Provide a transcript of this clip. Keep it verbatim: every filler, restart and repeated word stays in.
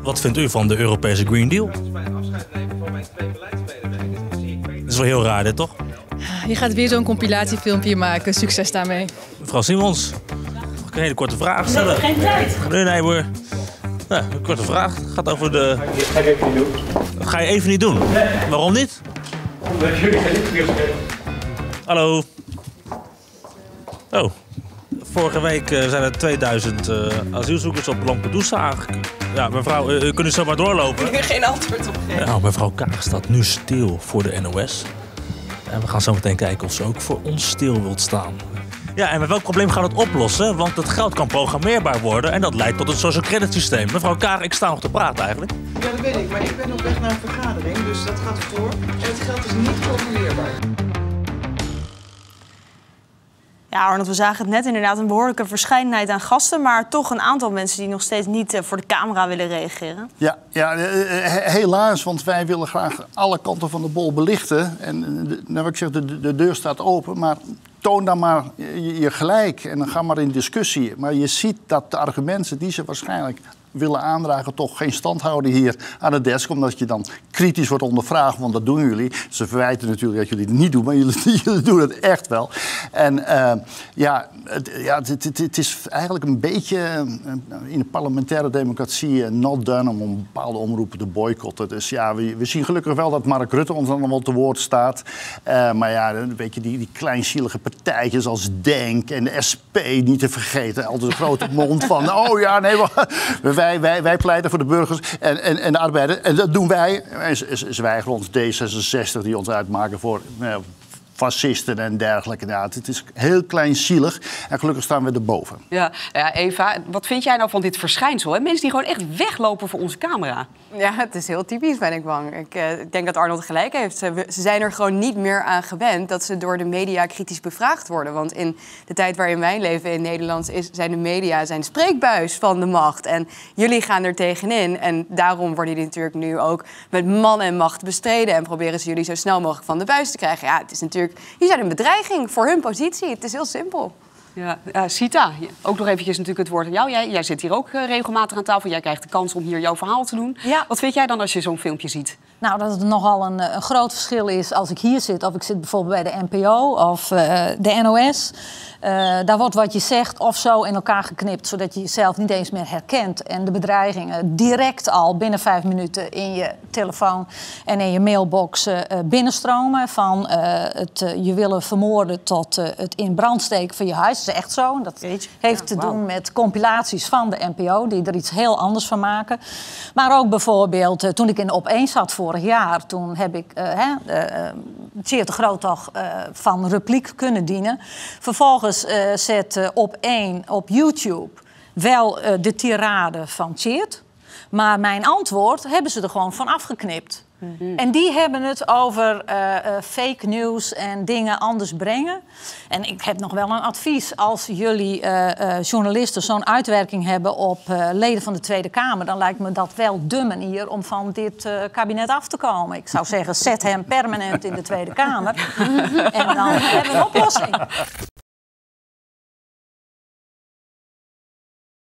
Wat vindt u van de Europese Green Deal? Dat is wel heel raar, dit toch? Je gaat weer zo'n compilatiefilmpje maken. Succes daarmee. Mevrouw Simons, mag ik een hele korte vraag stellen? Nee, geen tijd. Nee, nee hoor. Ja, een korte vraag. Het gaat over de... Dat ga ik even niet doen. Dat ga je even niet doen? Nee. Waarom niet? Omdat jullie geen interviews geven. Hallo. Oh. Vorige week uh, zijn er tweeduizend uh, asielzoekers op Lampedusa aangekomen. Ja, mevrouw, uh, kunt u zo maar doorlopen? Ik heb geen antwoord op geven. Nou, mevrouw Kaag staat nu stil voor de N O S. En we gaan zo meteen kijken of ze ook voor ons stil wilt staan. Ja, en met welk probleem gaat het oplossen? Want het geld kan programmeerbaar worden en dat leidt tot het social credit systeem. Mevrouw Kaag, ik sta nog te praten eigenlijk. Ja, dat weet ik, maar ik ben op weg naar een vergadering, dus dat gaat voor. En het geld is niet programmeerbaar. Ja, Arnold, we zagen het net inderdaad een behoorlijke verscheidenheid aan gasten, maar toch een aantal mensen die nog steeds niet uh, voor de camera willen reageren. Ja, ja uh, helaas, want wij willen graag alle kanten van de bol belichten. En uh, nou, wat ik zeg, de, de deur staat open, maar toon dan maar je, je gelijk en dan ga maar in discussie. Maar je ziet dat de argumenten die ze waarschijnlijk willen aandragen toch geen stand houden hier aan de desk, omdat je dan kritisch wordt ondervraagd, want dat doen jullie. Ze verwijten natuurlijk dat jullie het niet doen, maar jullie, jullie doen het echt wel. En uh, ja, het, ja het, het, het is eigenlijk een beetje uh, in de parlementaire democratie uh, not done om een bepaalde omroepen te boycotten. Dus ja, we, we zien gelukkig wel dat Mark Rutte ons dan wel te woord staat. Uh, maar ja, een beetje die, die kleinzielige partijtjes als Denk en de S P niet te vergeten. Altijd een grote mond van, oh ja, nee, we Wij, wij, wij pleiten voor de burgers en, en, en de arbeiders. En dat doen wij. En ze weigeren ons D zesenzestig die ons uitmaken voor uh, fascisten en dergelijke. Ja, het is heel kleinzielig en gelukkig staan we erboven. Ja, ja, Eva, wat vind jij nou van dit verschijnsel? Hè? Mensen die gewoon echt weglopen voor onze camera. Ja, het is heel typisch, ben ik bang. Ik, uh, ik denk dat Arnold gelijk heeft. Ze, ze zijn er gewoon niet meer aan gewend dat ze door de media kritisch bevraagd worden. Want in de tijd waarin wij leven in Nederland is, zijn de media zijn spreekbuis van de macht. En jullie gaan er tegenin. En daarom worden jullie natuurlijk nu ook met man en macht bestreden. En proberen ze jullie zo snel mogelijk van de buis te krijgen. Ja, het is natuurlijk... Jullie zijn een bedreiging voor hun positie. Het is heel simpel. Ja, uh, Sita, ook nog eventjes natuurlijk het woord aan jou. Jij, jij zit hier ook uh, regelmatig aan tafel. Jij krijgt de kans om hier jouw verhaal te doen. Ja. Wat vind jij dan als je zo'n filmpje ziet? Nou, dat het nogal een, een groot verschil is als ik hier zit... of ik zit bijvoorbeeld bij de N P O of uh, de N O S. Uh, daar wordt wat je zegt of zo in elkaar geknipt... zodat je jezelf niet eens meer herkent. En de bedreigingen direct al binnen vijf minuten... in je telefoon en in je mailbox uh, binnenstromen... van uh, het uh, je willen vermoorden tot uh, het in brand steken van je huis. Dat is echt zo. Dat heeft ja, te wow. doen met compilaties van de N P O... die er iets heel anders van maken. Maar ook bijvoorbeeld, uh, toen ik in de Op één zat... vorig jaar, toen heb ik uh, uh, Tjeerd de Groot toch uh, van repliek kunnen dienen. Vervolgens uh, zet uh, Op één op YouTube wel uh, de tirade van Tjeerd. Maar mijn antwoord hebben ze er gewoon van afgeknipt. Mm-hmm. En die hebben het over uh, uh, fake news en dingen anders brengen. En ik heb nog wel een advies. Als jullie uh, uh, journalisten zo'n uitwerking hebben op uh, leden van de Tweede Kamer... dan lijkt me dat wel de manier om van dit uh, kabinet af te komen. Ik zou zeggen, zet hem permanent in de Tweede Kamer. En dan hebben we een oplossing.